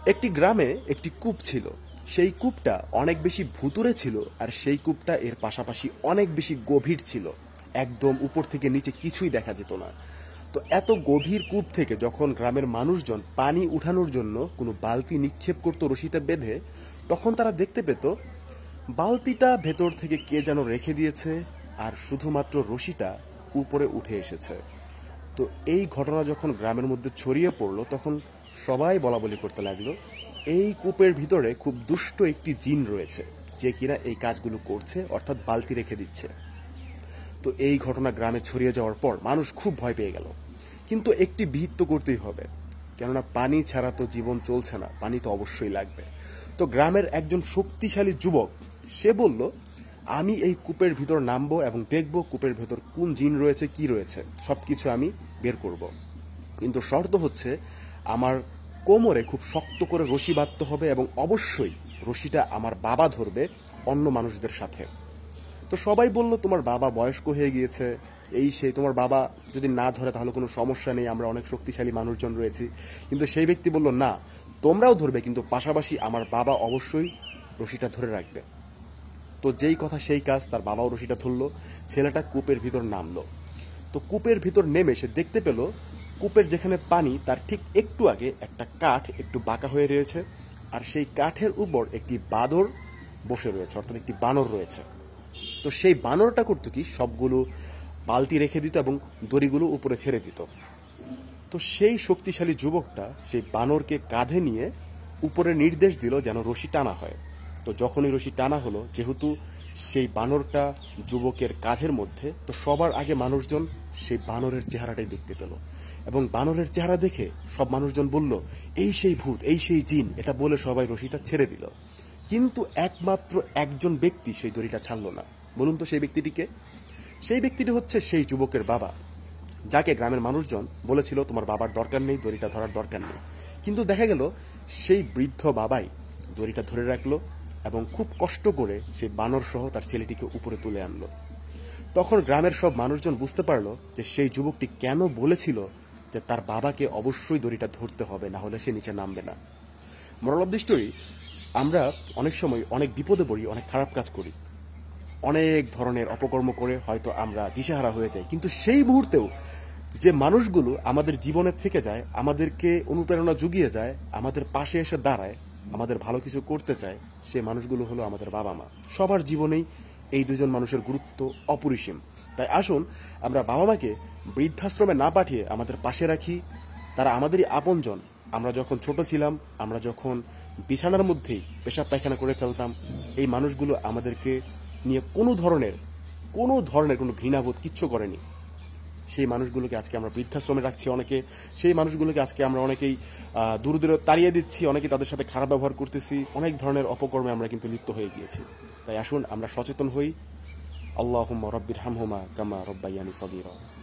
একটি গ্রামে একটি কূপ ছিল। সেই কূপটা অনেক বেশি ভুতুড়ে ছিল, আর সেই কূপটা এর পাশাপাশি অনেক বেশি গভীর ছিল। একদম উপর থেকে নিচে কিছুই দেখা যেত না। তো এত গভীর কূপ থেকে যখন গ্রামের মানুষজন পানি উঠানোর জন্য কোনো বালতি নিক্ষেপ করত রশিতে বেঁধে, তখন তারা দেখতে পেত বালতিটা ভেতর থেকে কে যেন রেখে দিয়েছে, আর শুধুমাত্র রশিটা উপরে উঠে এসেছে। তো এই ঘটনা যখন গ্রামের মধ্যে ছড়িয়ে পড়লো, তখন সবাই বলাবলি করতে লাগলো এই কূপের ভিতরে খুব দুষ্ট একটি জিন রয়েছে, যে কিনা এই কাজগুলো করছে, অর্থাৎ বালতি রেখে দিচ্ছে। তো এই ঘটনা গ্রামে ছড়িয়ে যাওয়ার পর মানুষ খুব ভয় পেয়ে গেল। কিন্তু একটি বিহিত তো করতেই হবে, কেননা পানি ছাড়া তো জীবন চলছে না, পানি তো অবশ্যই লাগবে। তো গ্রামের একজন শক্তিশালী যুবক, সে বলল, আমি এই কূপের ভিতর নামবো এবং দেখব কূপের ভেতর কোন জিন রয়েছে, কি রয়েছে, সবকিছু আমি বের করব। কিন্তু শর্ত হচ্ছে আমার কোমরে খুব শক্ত করে রশি বাঁধতে হবে, এবং অবশ্যই রশিটা আমার বাবা ধরবে, অন্য মানুষদের সাথে। তো সবাই বলল, তোমার বাবা বয়স্ক হয়ে গিয়েছে, এই সেই, তোমার বাবা যদি না ধরে তাহলে কোনো সমস্যা নেই, আমরা অনেক শক্তিশালী মানুষজন রয়েছি। কিন্তু সেই ব্যক্তি বলল, না, তোমরাও ধরবে, কিন্তু পাশাপাশি আমার বাবা অবশ্যই রশিটা ধরে রাখবে। তো যেই কথা সেই কাজ, তার বাবাও রশিটা ধরল, ছেলেটা কূপের ভিতর নামলো। তো কূপের ভিতর নেমে সে দেখতে পেল কূপের যেখানে পানি, তার ঠিক একটু আগে একটা কাঠ একটু বাঁকা হয়ে রয়েছে, আর সেই কাঠের উপর একটি বাদর বসে রয়েছে, অর্থাৎ একটি বানর রয়েছে। তো সেই বানরটা করতো কি, সবগুলো বালতি রেখে দিত এবং দড়িগুলো উপরে ছেড়ে দিত। তো সেই শক্তিশালী যুবকটা সেই বানরকে কাঁধে নিয়ে উপরে নির্দেশ দিল যেন রশি টানা হয়। তো যখনই রশি টানা হলো, যেহেতু সেই বানরটা যুবকের কাঁধের মধ্যে, তো সবার আগে মানুষজন সেই বানরের চেহারাটাই দেখতে পেল, এবং বানরের চেহারা দেখে সব মানুষজন বলল, এই সেই ভূত, এই সেই জিন, এটা বলে সবাই রশিটা ছেড়ে দিল। কিন্তু একমাত্র একজন ব্যক্তি সেই দড়িটা ছাড়ল না। বলুন তো সেই ব্যক্তিটিকে? সেই ব্যক্তিটি হচ্ছে সেই যুবকের বাবা, যাকে গ্রামের মানুষজন বলেছিল তোমার বাবার দরকার নেই, দড়িটা ধরার দরকার নেই। কিন্তু দেখা গেল সেই বৃদ্ধ বাবাই দড়িটা ধরে রাখলো, এবং খুব কষ্ট করে সেই বানর সহ তার ছেলেটিকে উপরে তুলে আনলো। তখন গ্রামের সব মানুষজন বুঝতে পারলো যে সেই যুবকটি কেন বলেছিল যে তার বাবাকে অবশ্যই দড়িটা ধরতে হবে, না হলে সে নিচে নামবে না। মোরাল অফ দি স্টোরি, আমরা অনেক সময় অনেক বিপদে পড়ি, অনেক খারাপ কাজ করি, অনেক ধরনের অপকর্ম করে হয়তো আমরা দিশেহারা হয়ে যাই, কিন্তু সেই মুহূর্তেও যে মানুষগুলো আমাদের জীবনের থেকে যায়, আমাদেরকে অনুপ্রেরণা জুগিয়ে যায়, আমাদের পাশে এসে দাঁড়ায়, আমাদের ভালো কিছু করতে চায়, সে মানুষগুলো হলো আমাদের বাবা মা। সবার জীবনেই এই দুজন মানুষের গুরুত্ব অপরিসীম। তাই আসুন আমরা বাবা মাকে বৃদ্ধাশ্রমে না পাঠিয়ে আমাদের পাশে রাখি। তারা আমাদেরই আপনজন। আমরা যখন ছোট ছিলাম, আমরা যখন বিছানার মধ্যেই পেশাব পায়খানা করে ফেলতাম, এই মানুষগুলো আমাদেরকে নিয়ে কোনো ধরনের কোনো ঘৃণাবোধ কিচ্ছু করেনি। সেই মানুষগুলোকে আজকে আমরা বৃদ্ধাশ্রমে রাখছি অনেকে, সেই মানুষগুলোকে আজকে আমরা অনেকেই দূরে দূরে তাড়িয়ে দিচ্ছি, অনেকে তাদের সাথে খারাপ ব্যবহার করতেছি, অনেক ধরনের অপকর্মে আমরা কিন্তু লিপ্ত হয়ে গিয়েছি। তাই আসুন আমরা সচেতন হই। আল্লাহুম্মা রাব্বিরহামহুমা কামা রাব্বায়ানি সগীরা।